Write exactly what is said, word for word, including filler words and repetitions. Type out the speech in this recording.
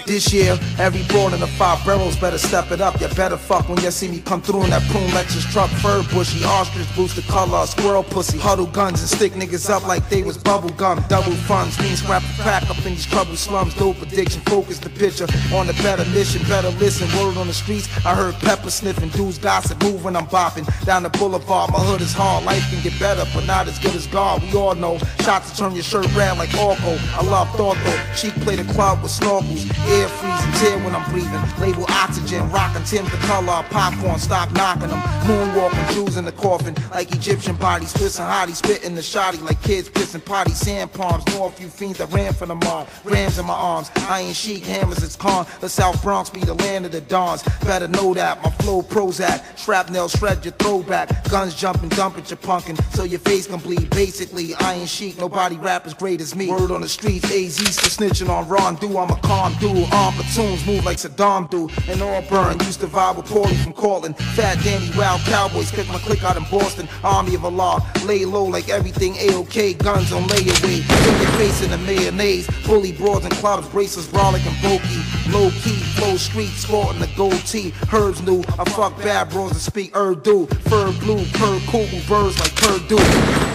This year, every broad in the five barrels better step it up. You better fuck when you see me come through in that prune Lexus truck. Fur bushy, ostrich boots the color, squirrel pussy. Huddle guns and stick niggas up like they was bubble gum. Double funds, mean scrap a crack up in these troubled slums. Dope addiction, focus the picture on the better mission. Better listen, word on the streets. I heard pepper sniffing, dudes gossip, move when I'm bopping down the boulevard. My hood is hard, life can get better, but not as good as God. We all know shots to turn your shirt red like Orko. I love thought though, she play the club with snorkels. Air freezing, tear when I'm breathing. Label oxygen, rockin' Tim the color of popcorn, stop knocking them. Moonwalking, Jews in the coffin, like Egyptian bodies. Twisting hotties, spitting the shoddy like kids pissing potty. Sand palms, know a few fiends that ran from the mob. Rams in my arms, iron chic, hammers, it's calm. The South Bronx be the land of the dawns. Better know that, my flow Prozac. Shrapnel shred your throwback. Guns jumping, dump at your punkin', so your face can bleed. Basically, iron chic, nobody rap as great as me. Word on the streets, A Z's for snitching on Ron Do. I'm a calm dude, arm platoons, move like Saddam do. And all burn, used to vibe with Paulie from Cortland. Fat Danny, wild cowboys, kick my click out in Boston. Army of Allah, lay low like everything A-OK. Guns on layaway, put your face in the mayonnaise. Bully broads and clubs, bracelets, brolic and bulky. Low key, flow street, sporting the gold tee. Herbs new, I fuck bad bros that speak Urdu. Fur blue, per cool, birds like Purdue.